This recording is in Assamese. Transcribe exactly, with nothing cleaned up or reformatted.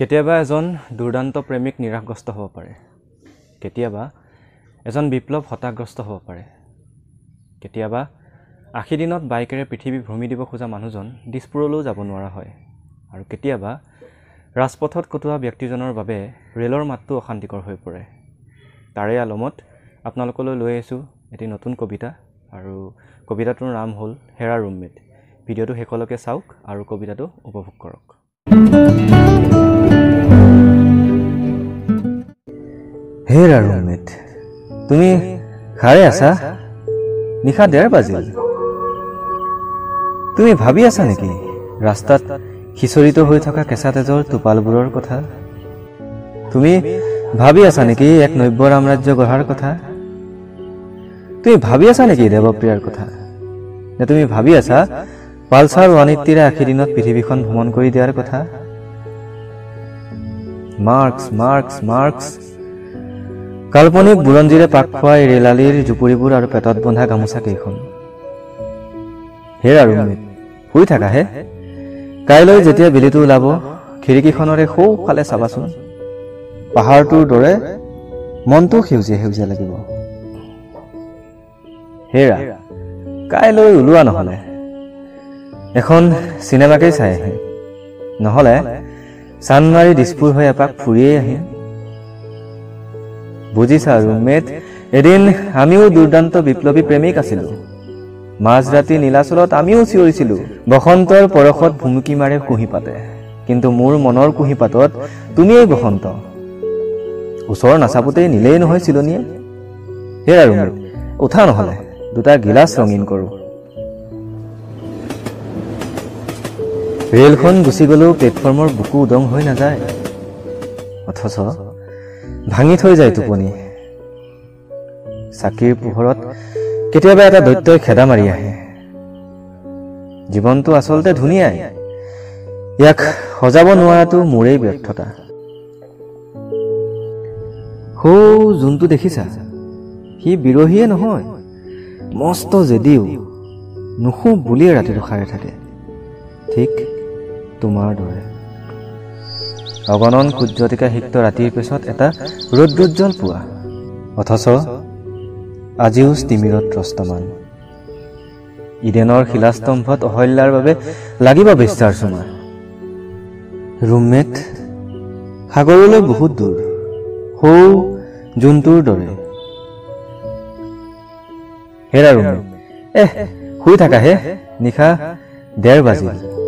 কেতিয়াবা এজন দুৰ্দান্ত প্ৰেমিক নিৰাশগ্ৰস্ত হ'ব পাৰে কেতিয়াবা এজন বিপ্লৱ হতাগ্ৰস্ত হ'ব পাৰে কেতিয়াবা আশী দিনত বাইকেৰে পৃথিৱী ভ্ৰমি দিব খোজা মানুহজন দিছপুৰলৈ যাব নোৱাৰা হয় আৰু কেতিয়াবা ৰাজপথত কটোৱা ব্যক্তিজনৰ বাবে ৰেলৰ মাতটো অশান্তিকৰ হৈ পৰে তাৰে আলমত আপোনালোকলৈ লৈ আহিছো এটি নতুন কবিতা আৰু কবিতাটোৰ নাম হ'ল হেৰা ৰুমমেট ভিডিঅ'টো শেষলৈকে চাওক আৰু কবিতাটো উপভোগ কৰক হেৰা ৰুমমেট তুমি খাৰে আছা নিশা ডেৰ বাজিল তুমি ভাবি আছা নেকি ৰাস্তাত খিচৰিত হৈ থকা কেঁচা তেজৰ টোপালবোৰৰ কথা তুমি ভাবি আছা নেকি এক নব্য ৰামৰাজ্য গঢ়াৰ কথা তুমি ভাবি আছা নেকি দেৱপ্ৰিয়াৰ কথা নে তুমি ভাবি আছা পালচাৰ ওৱান এইট্টিৰে আশী দিনত পৃথিৱীখন ভ্ৰমণ কৰি দিয়াৰ কথা মাৰ্কছ মাৰ্কছ মাৰ্কছ কাল্পনিক বুৰঞ্জীৰে পাক খোৱা ৰেলালিৰ জুপুৰিবোৰ আৰু পেটত বন্ধা গামোচা কেইখন হেৰা ৰুমমেট শুই থাকা হে কাইলৈ যেতিয়া বেলিটো ওলাব খিৰিকীখনৰে সোঁফালে চাবাচোন পাহাৰটোৰ দৰে মনটো সেউজীয়া সেউজীয়া লাগিব হেৰা কাইলৈ ওলোৱা নহলে এখন চিনেমাকেই চাই আহিম নহলে চানমাৰি দিছপুৰ হৈ এপাক ফুৰিয়েই আহিম বুজিছা ৰুমমেট এদিন আমিও দুৰ্দান্ত বিপ্লৱী প্ৰেমিক আছিলো মাজৰাতি নীলাচলত আমিও চিঞৰিছিলো বসন্তৰ পৰশত ভুমুকি মাৰে কুঁহিপাতে কিন্তু মোৰ মনৰ কুঁহিপাতত তুমিয়েই বসন্ত ওচৰ নাচাপোতেই নিলেই নহয় চিলনীয়ে হেৰা ৰুমমেট উঠা নহলে দুটা গিলাচ ৰঙীন কৰো ৰেলখন গুচি গলেও প্লেটফৰ্মৰ বুকু উদং হৈ নাযায় অথচ ভাঙি থৈ যায় টোপনি চাকিৰ পোহৰত কেতিয়াবা এটা দৈত্যই খেদা মাৰি আহে জীৱনটো আচলতে ধুনীয়াই ইয়াক সজাব নোৱাৰাটো মোৰেই ব্যৰ্থতা হৌ যোনটো দেখিছা সি বিৰহীয়ে নহয় মস্ত যদিও নুশু বুলিয়ে ৰাতি ৰখাৰে থাকে ঠিক তোমাৰ দৰে অগণন সূৰ্যটিকা সিক্ত ৰাতিৰ পিছত এটা ৰৌদ্ৰোজ্জ্বল পুৱা অথচ আজিও ষ্টিমিৰত ত্ৰস্তমান ইডেনৰ শিলাস্তম্ভত অহল্যাৰ বাবে লাগিব বিশ্বাৰ চুমা ৰুমমেট সাগৰলৈ বহুত দূৰ সৌ জোনটোৰ দৰে হেৰা ৰুমমেট এহ শুই থাকা হে নিশা ডেৰ বাজিল